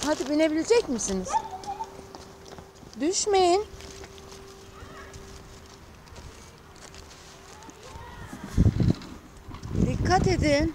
Hadi binebilecek misiniz? Düşmeyin. Dikkat edin.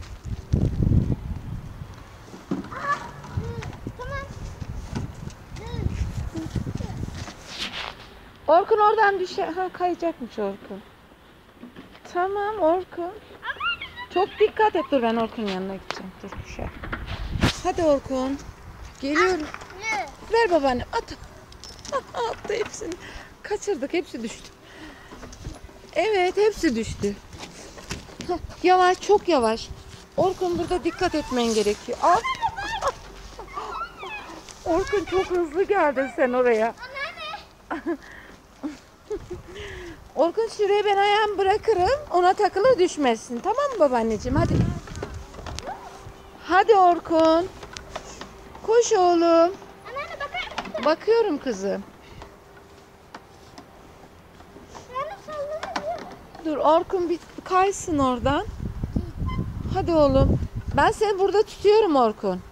Orkun oradan düşer. Ha, kayacakmış Orkun. Tamam Orkun. Çok dikkat et. Dur, ben Orkun'un yanına gideceğim. Dur, düşer. Hadi Orkun. Geliyorum. Ver babaannem. At. Attı hepsini. Kaçırdık. Hepsi düştü. Evet, hepsi düştü. Yavaş, çok yavaş. Orkun, burada dikkat etmen gerekiyor. Al. Orkun, çok hızlı geldin sen oraya. Orkun, şuraya ben ayağımı bırakırım. Ona takılır, düşmezsin. Tamam mı babaanneciğim? Hadi. Hadi Orkun. Koş oğlum. Bakıyorum kızım. Dur Orkun, bir kaysın oradan. Hadi oğlum. Ben seni burada tutuyorum Orkun.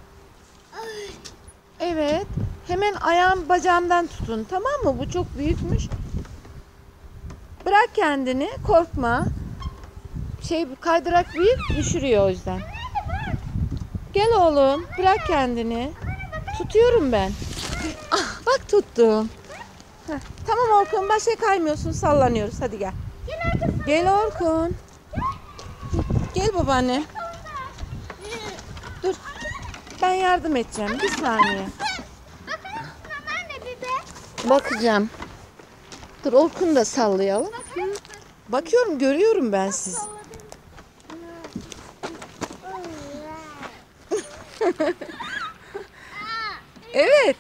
Evet. Hemen ayağım bacağımdan tutun. Tamam mı? Bu çok büyükmüş. Bırak kendini. Korkma. Kaydırak büyük, düşürüyor o yüzden. Gel oğlum. Bırak kendini. Tutuyorum ben. Ah, bak tuttum. Heh. Tamam Orkun. Başka kaymıyorsun. Sallanıyoruz. Hadi gel. Gel Orkun. Gel babaanne. Dur. Ben yardım edeceğim. Bir saniye. Bakacağım. Dur, Orkun'u da sallayalım. Bakıyorum, görüyorum ben sizi. Evet.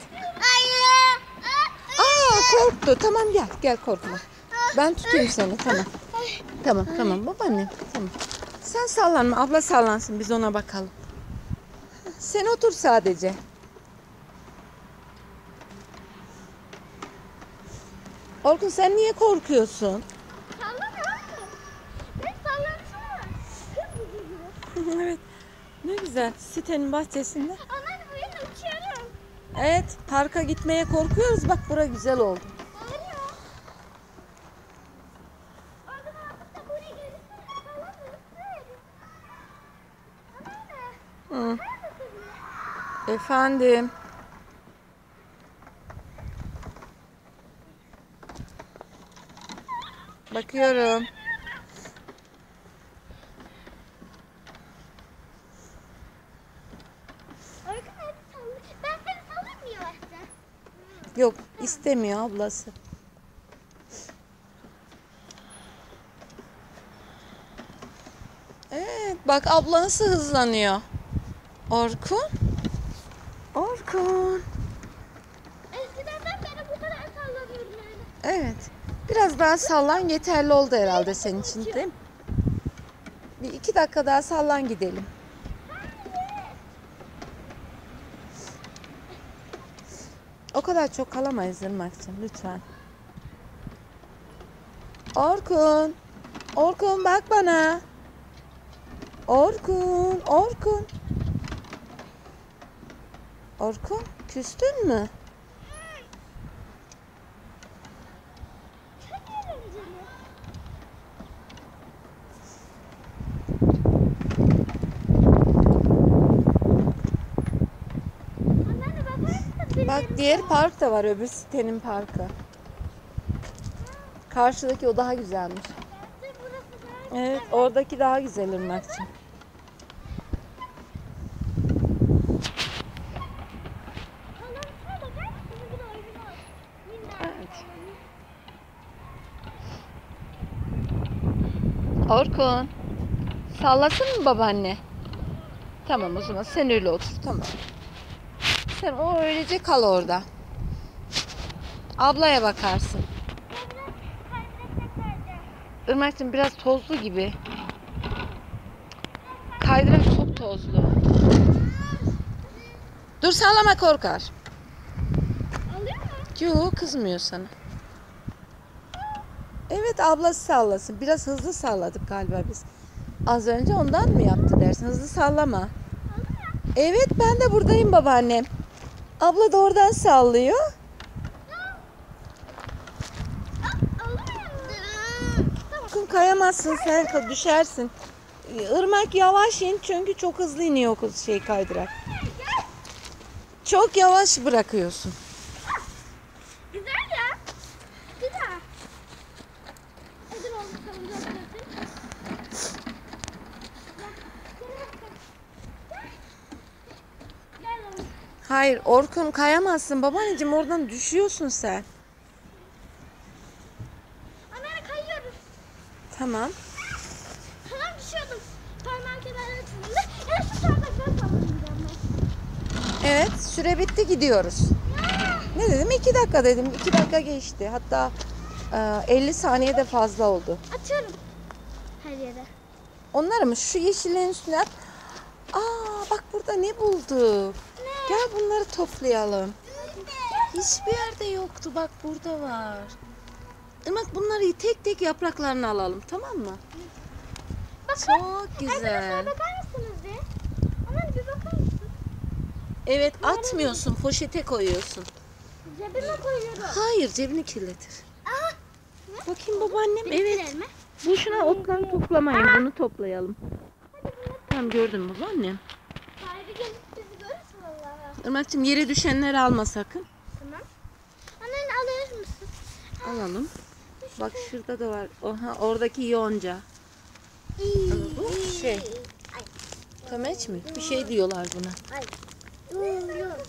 Korktu. Tamam, gel. Gel, korkma. Ben tutayım seni. Tamam. Tamam babaannem. Tamam. Sen sallanma. Abla sallansın. Biz ona bakalım. Sen otur sadece. Orkun, sen niye korkuyorsun? Evet. Ne güzel. Sitenin bahçesinde. Evet. Parka gitmeye korkuyoruz. Bak, bura güzel oldu. Hı. Efendim. Bakıyorum. Yok, istemiyor ablası. Evet, bak abla nasıl hızlanıyor. Orkun. Orkun. Eskiden beri bu kadar sallanıyorum yani. Evet. Biraz daha sallan, yeterli oldu herhalde senin için, değil mi? Bir 2 dakika daha sallan gidelim. O kadar çok kalamayız Irmak'cığım, lütfen. Orkun. Orkun, bak bana. Orkun. Orkun, küstün mü? Çok eğlenceli. Anneanne bakar mısın? Bak, diğer park da var, öbür sitenin parkı. Karşıdaki o daha güzelmiş. Burası da Evet, oradaki daha güzel Irmak'cığım. sallantıya bakar mısın? Bir de oyunu var. Evet. Orkun. Sallasın mı babaanne? Tamam, o zaman sen öyle otur. Tamam. Sen o öylece kal orada. Ablaya bakarsın. Irmak'cığım, biraz tozlu gibi. Kaydırak çok tozlu. Dur, sallama, korkar. Alıyor mu? Yok, kızmıyor sana. Evet, ablası sallasın. Biraz hızlı salladık galiba biz. Az önce ondan mı yaptı dersin? Hızlı sallama. Evet, ben de buradayım babaannem. Abla da oradan sallıyor. Orkun kayamazsın sen, düşersin. Irmak yavaş in çünkü çok hızlı iniyor o kaydırak. Çok yavaş bırakıyorsun. Güzel ya. Bir daha. Hadi oğlum salınacak. Gel oğlum. Hayır Orkun kayamazsın babaanneciğim, oradan düşüyorsun sen. Ana kayıyoruz. Tamam. Tamam düşüyordum. Parmağım kenarına çizildi. Ya şu sardakları sallayacağım ben. Evet, süre bitti, gidiyoruz. Ne dedim? 2 dakika dedim. 2 dakika geçti. Hatta 50 saniye de fazla oldu. Atıyorum. Her yere. Onları mı? Şu yeşillerin üstüne at. Aa, bak burada ne bulduk. Gel bunları toplayalım. Hiçbir yerde yoktu. Bak burada var. Irmak, bunları tek tek yapraklarını alalım, tamam mı? Çok güzel. Arkadaşlar bakar mısınız bir? Aman bir bakar mısın? Evet, atmıyorsun, poşete koyuyorsun. Cebime koyuyorum. Hayır, cebini kirletir. Aa. Bakayım babaannem. Evet. Biriktirelim mi? Boşuna otları toplamayın. Bunu toplayalım. Tamam, gördün mü babaannem? Sahibi gelip bizi görürsün Allah'a. Irmak'cığım, yere düşenleri alma sakın. Tamam. Annen alır mısın? Alalım. Bak şurada da var. Oha, oradaki yonca. Bu şey. Ay. Tömeç mi? Bir şey diyorlar buna. Ay. Yok.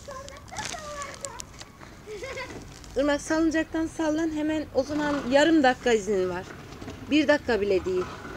Irmak, salıncaktan sallan hemen, o zaman yarım dakika izin var. 1 dakika bile değil.